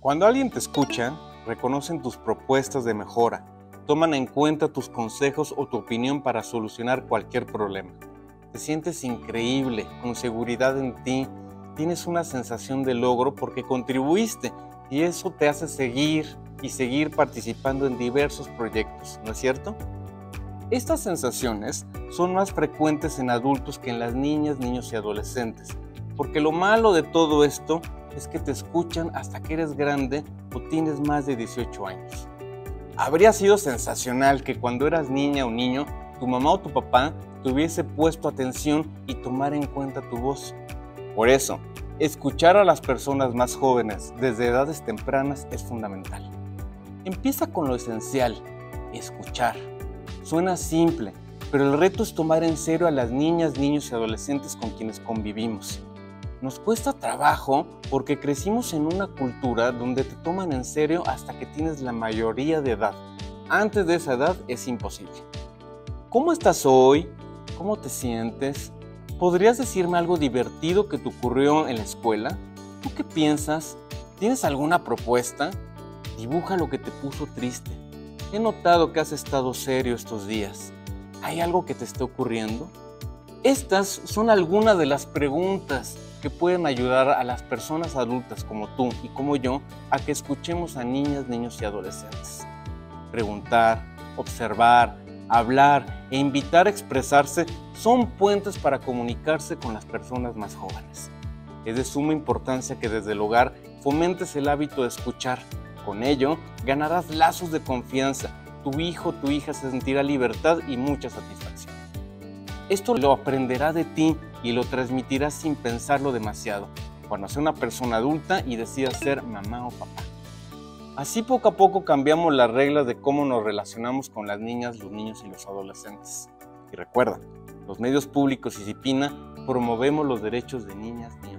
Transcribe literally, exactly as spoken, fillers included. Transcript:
Cuando alguien te escucha, reconocen tus propuestas de mejora, toman en cuenta tus consejos o tu opinión para solucionar cualquier problema. Te sientes increíble, con seguridad en ti, tienes una sensación de logro porque contribuiste y eso te hace seguir y seguir participando en diversos proyectos, ¿no es cierto? Estas sensaciones son más frecuentes en adultos que en las niñas, niños y adolescentes, porque lo malo de todo esto es que te escuchan hasta que eres grande o tienes más de dieciocho años. Habría sido sensacional que cuando eras niña o niño, tu mamá o tu papá te hubiese puesto atención y tomar en cuenta tu voz. Por eso, escuchar a las personas más jóvenes desde edades tempranas es fundamental. Empieza con lo esencial, escuchar. Suena simple, pero el reto es tomar en serio a las niñas, niños y adolescentes con quienes convivimos. Nos cuesta trabajo porque crecimos en una cultura donde te toman en serio hasta que tienes la mayoría de edad. Antes de esa edad es imposible. ¿Cómo estás hoy? ¿Cómo te sientes? ¿Podrías decirme algo divertido que te ocurrió en la escuela? ¿Tú qué piensas? ¿Tienes alguna propuesta? Dibuja lo que te puso triste. He notado que has estado serio estos días. ¿Hay algo que te esté ocurriendo? Estas son algunas de las preguntas que pueden ayudar a las personas adultas como tú y como yo a que escuchemos a niñas, niños y adolescentes. Preguntar, observar, hablar e invitar a expresarse son puentes para comunicarse con las personas más jóvenes. Es de suma importancia que desde el hogar fomentes el hábito de escuchar. Con ello, ganarás lazos de confianza. Tu hijo o tu hija se sentirá libertad y mucha satisfacción. Esto lo aprenderá de ti y lo transmitirás sin pensarlo demasiado, cuando sea una persona adulta y decida ser mamá o papá. Así poco a poco cambiamos las reglas de cómo nos relacionamos con las niñas, los niños y los adolescentes. Y recuerda, los medios públicos y Cipina promovemos los derechos de niñas, niños